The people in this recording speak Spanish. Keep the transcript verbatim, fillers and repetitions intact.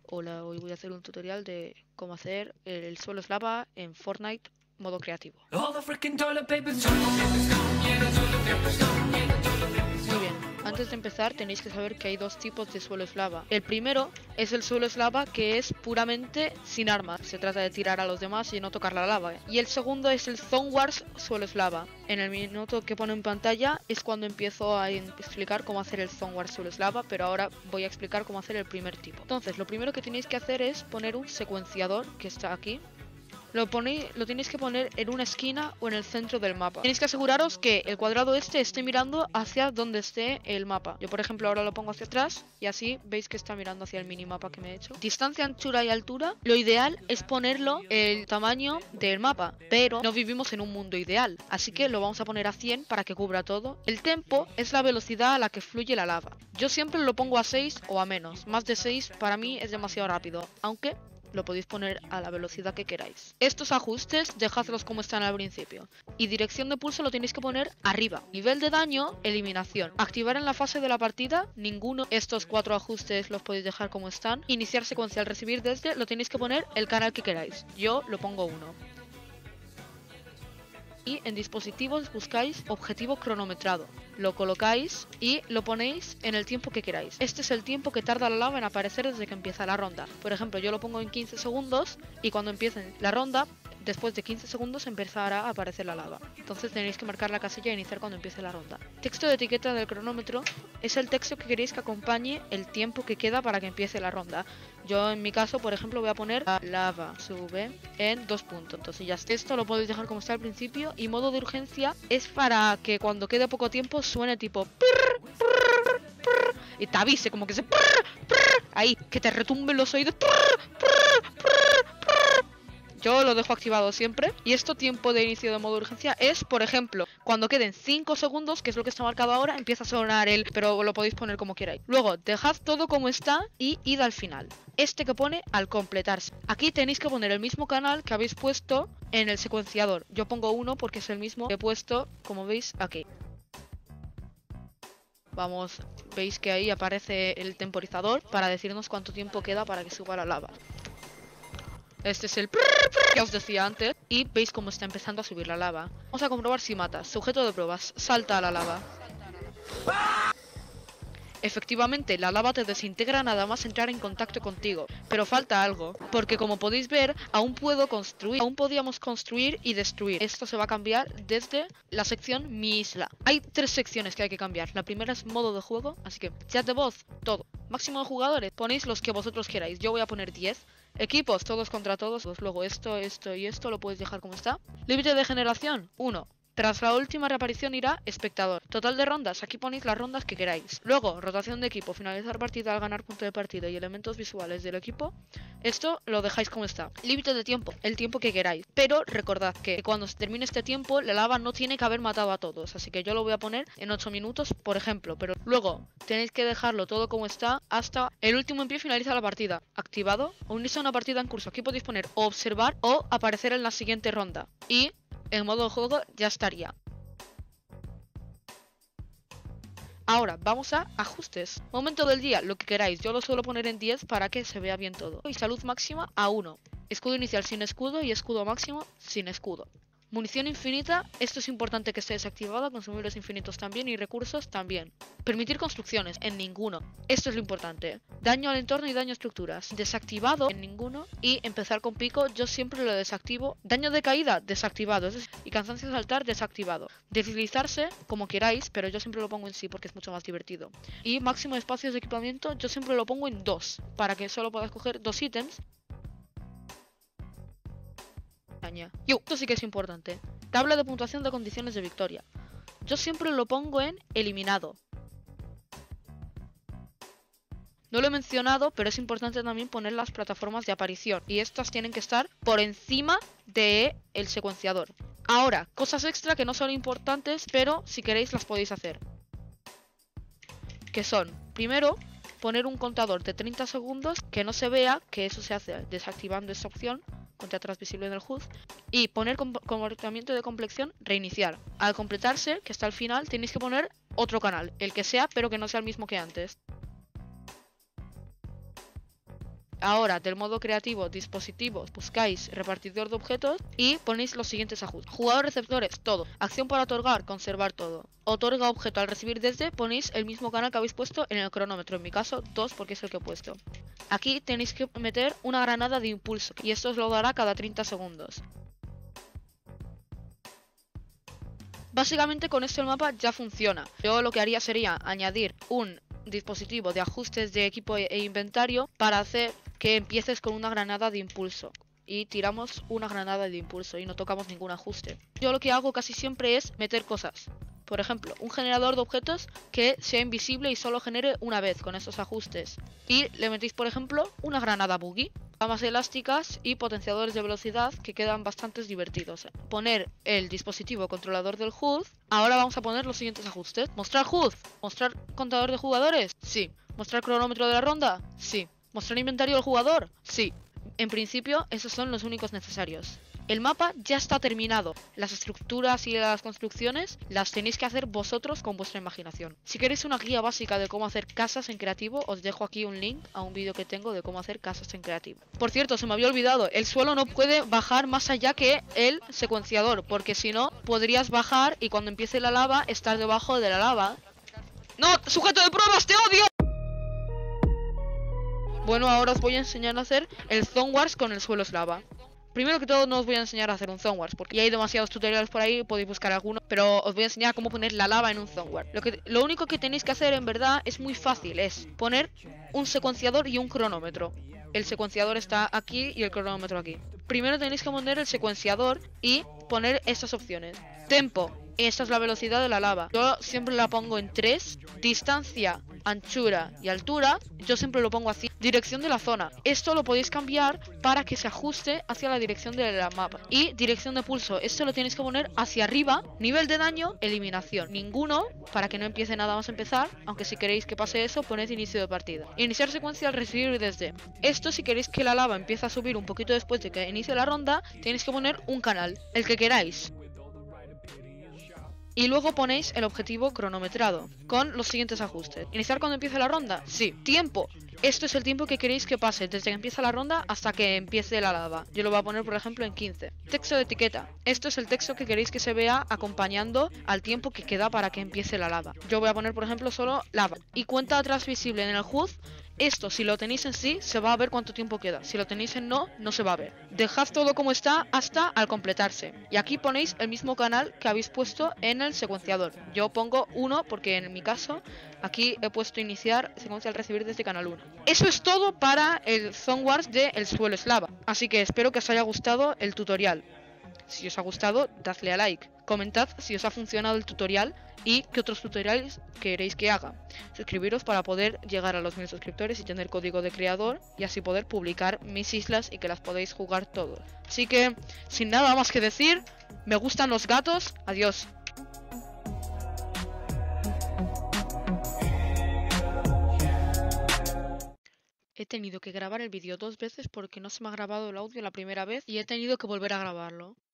Hola, hoy voy a hacer un tutorial de cómo hacer el suelo es lava en Fortnite modo creativo. Muy bien, antes de empezar tenéis que saber que hay dos tipos de suelo es lava. El primero es el suelo es lava, que es puramente sin armas. Se trata de tirar a los demás y no tocar la lava. Y el segundo es el Zone Wars suelo es lava. En el minuto que pone en pantalla es cuando empiezo a explicar cómo hacer el Zone Wars suelo es lava, pero ahora voy a explicar cómo hacer el primer tipo. Entonces, lo primero que tenéis que hacer es poner un secuenciador que está aquí. Lo, ponéis, lo tenéis que poner en una esquina o en el centro del mapa. Tenéis que aseguraros que el cuadrado este esté mirando hacia donde esté el mapa. Yo, por ejemplo, ahora lo pongo hacia atrás y así veis que está mirando hacia el minimapa que me he hecho. Distancia, anchura y altura. Lo ideal es ponerlo el tamaño del mapa, pero no vivimos en un mundo ideal, así que lo vamos a poner a cien para que cubra todo. El tempo es la velocidad a la que fluye la lava. Yo siempre lo pongo a seis o a menos. Más de seis para mí es demasiado rápido, aunque lo podéis poner a la velocidad que queráis. Estos ajustes dejadlos como están al principio. Y dirección de pulso lo tenéis que poner arriba. Nivel de daño, eliminación. Activar en la fase de la partida, ninguno. Estos cuatro ajustes los podéis dejar como están. Iniciar secuencia al recibir desde, lo tenéis que poner el canal que queráis. Yo lo pongo uno. Y en dispositivos buscáis objetivo cronometrado. Lo colocáis y lo ponéis en el tiempo que queráis. Este es el tiempo que tarda la lava en aparecer desde que empieza la ronda. Por ejemplo, yo lo pongo en quince segundos y cuando empiece la ronda, después de quince segundos empezará a aparecer la lava. Entonces tenéis que marcar la casilla e iniciar cuando empiece la ronda. Texto de etiqueta del cronómetro es el texto que queréis que acompañe el tiempo que queda para que empiece la ronda. Yo en mi caso, por ejemplo, voy a poner la lava sube en dos puntos. Entonces ya está. Esto lo podéis dejar como está al principio. Y modo de urgencia es para que cuando quede poco tiempo suene tipo prrr, prrr, prrr, y te avise como que se prrr, prrr, ahí, que te retumben los oídos. Prrr, prrr, prrr, prrr. Yo lo dejo activado siempre. Y esto tiempo de inicio de modo de urgencia es, por ejemplo, cuando queden cinco segundos, que es lo que está marcado ahora, empieza a sonar el, pero lo podéis poner como queráis. Luego, dejad todo como está y id al final. Este que pone al completarse. Aquí tenéis que poner el mismo canal que habéis puesto en el secuenciador. Yo pongo uno porque es el mismo que he puesto, como veis, aquí. Vamos, veis que ahí aparece el temporizador para decirnos cuánto tiempo queda para que suba la lava. Este es el que os decía antes. Y veis cómo está empezando a subir la lava. Vamos a comprobar si matas. Sujeto de pruebas. Salta a la lava. Efectivamente, la lava te desintegra nada más entrar en contacto contigo. Pero falta algo. Porque como podéis ver, aún puedo construir. Aún podíamos construir y destruir. Esto se va a cambiar desde la sección Mi Isla. Hay tres secciones que hay que cambiar. La primera es modo de juego. Así que chat de voz, todo. Máximo de jugadores, ponéis los que vosotros queráis. Yo voy a poner diez. Equipos, todos contra todos. Pues luego esto, esto y esto lo podéis dejar como está. Límite de generación, uno. Tras la última reaparición irá espectador. Total de rondas, aquí ponéis las rondas que queráis. Luego, rotación de equipo, finalizar partida al ganar punto de partida y elementos visuales del equipo. Esto lo dejáis como está. Límite de tiempo, el tiempo que queráis. Pero recordad que cuando se termine este tiempo, la lava no tiene que haber matado a todos. Así que yo lo voy a poner en ocho minutos, por ejemplo. Pero luego, tenéis que dejarlo todo como está hasta el último en pie finaliza la partida. Activado, unirse a una partida en curso. Aquí podéis poner o observar o aparecer en la siguiente ronda. Y en modo de juego ya estaría. Ahora vamos a ajustes. Momento del día, lo que queráis. Yo lo suelo poner en diez para que se vea bien todo. Y salud máxima a uno. Escudo inicial sin escudo y escudo máximo sin escudo. Munición infinita, esto es importante que esté desactivado, consumibles infinitos también y recursos también. Permitir construcciones, en ninguno. Esto es lo importante. Daño al entorno y daño a estructuras. Desactivado, en ninguno. Y empezar con pico, yo siempre lo desactivo. Daño de caída, desactivado. Y cansancio de saltar, desactivado. Deslizarse, como queráis, pero yo siempre lo pongo en sí porque es mucho más divertido. Y máximo de espacios de equipamiento, yo siempre lo pongo en dos, para que solo puedas coger dos ítems. Yo, esto sí que es importante. Tabla de puntuación de condiciones de victoria. Yo siempre lo pongo en eliminado. No lo he mencionado, pero es importante también poner las plataformas de aparición. Y estas tienen que estar por encima del secuenciador. Ahora, cosas extra que no son importantes, pero si queréis las podéis hacer. Que son, primero, poner un contador de treinta segundos que no se vea, que eso se hace desactivando esta opción. Contra atrás visible en el H U D. Y poner comportamiento de complexión, reiniciar. Al completarse, que está al final, tenéis que poner otro canal, el que sea, pero que no sea el mismo que antes. ahora del modo creativo, dispositivos, buscáis repartidor de objetos y ponéis los siguientes ajustes. Jugador, receptores, todo. Acción para otorgar, conservar todo. Otorga objeto al recibir desde, ponéis el mismo canal que habéis puesto en el cronómetro. En mi caso, dos porque es el que he puesto. Aquí tenéis que meter una granada de impulso y esto os lo dará cada treinta segundos. Básicamente con esto el mapa ya funciona. Yo lo que haría sería añadir un dispositivo de ajustes de equipo e inventario para hacer que empieces con una granada de impulso. Y tiramos una granada de impulso y no tocamos ningún ajuste. Yo lo que hago casi siempre es meter cosas. Por ejemplo, un generador de objetos que sea invisible y solo genere una vez con esos ajustes. Y le metéis, por ejemplo, una granada buggy, ramas elásticas y potenciadores de velocidad que quedan bastante divertidos. Poner el dispositivo controlador del H U D. Ahora vamos a poner los siguientes ajustes. Mostrar H U D. Mostrar contador de jugadores. Sí. Mostrar cronómetro de la ronda. Sí. Mostrar inventario del jugador. Sí. En principio, esos son los únicos necesarios. El mapa ya está terminado. Las estructuras y las construcciones las tenéis que hacer vosotros con vuestra imaginación. Si queréis una guía básica de cómo hacer casas en creativo, os dejo aquí un link a un vídeo que tengo de cómo hacer casas en creativo. Por cierto, se me había olvidado, el suelo no puede bajar más allá que el secuenciador, porque si no, podrías bajar y cuando empiece la lava, estar debajo de la lava. ¡No! ¡Sujeto de pruebas! ¡Te odio! Bueno, ahora os voy a enseñar a hacer el Zone Wars con el suelo es lava. Primero que todo no os voy a enseñar a hacer un Zone Wars, porque ya hay demasiados tutoriales por ahí, podéis buscar alguno, pero os voy a enseñar cómo poner la lava en un Zone Wars. Lo, que, lo único que tenéis que hacer en verdad es muy fácil, es poner un secuenciador y un cronómetro. El secuenciador está aquí y el cronómetro aquí. Primero tenéis que poner el secuenciador y poner estas opciones. Tempo, esta es la velocidad de la lava. Yo siempre la pongo en tres, distancia, anchura y altura, yo siempre lo pongo así. Dirección de la zona, esto lo podéis cambiar para que se ajuste hacia la dirección de la mapa. Y dirección de pulso, esto lo tenéis que poner hacia arriba. Nivel de daño, eliminación, ninguno, para que no empiece nada más a empezar. Aunque si queréis que pase eso, poned inicio de partida. Iniciar secuencia al recibir desde. Esto si queréis que la lava empiece a subir un poquito después de que inicie la ronda, tenéis que poner un canal, el que queráis. Y luego ponéis el objetivo cronometrado con los siguientes ajustes. ¿Iniciar cuando empiece la ronda? Sí. Tiempo. Esto es el tiempo que queréis que pase desde que empieza la ronda hasta que empiece la lava. Yo lo voy a poner por ejemplo en quince. Texto de etiqueta. Esto es el texto que queréis que se vea acompañando al tiempo que queda para que empiece la lava. Yo voy a poner por ejemplo solo lava. Y cuenta atrás visible en el H U D. Esto, si lo tenéis en sí, se va a ver cuánto tiempo queda. Si lo tenéis en no, no se va a ver. Dejad todo como está hasta al completarse. Y aquí ponéis el mismo canal que habéis puesto en el secuenciador. Yo pongo uno porque en mi caso, aquí he puesto iniciar secuencia al recibir desde canal uno. Eso es todo para el Zone Wars de El Suelo es Lava. Así que espero que os haya gustado el tutorial. Si os ha gustado, dadle a like. Comentad si os ha funcionado el tutorial y qué otros tutoriales queréis que haga. Suscribiros para poder llegar a los mil suscriptores y tener código de creador y así poder publicar mis islas y que las podéis jugar todos. Así que, sin nada más que decir, me gustan los gatos, adiós. He tenido que grabar el vídeo dos veces porque no se me ha grabado el audio la primera vez y he tenido que volver a grabarlo.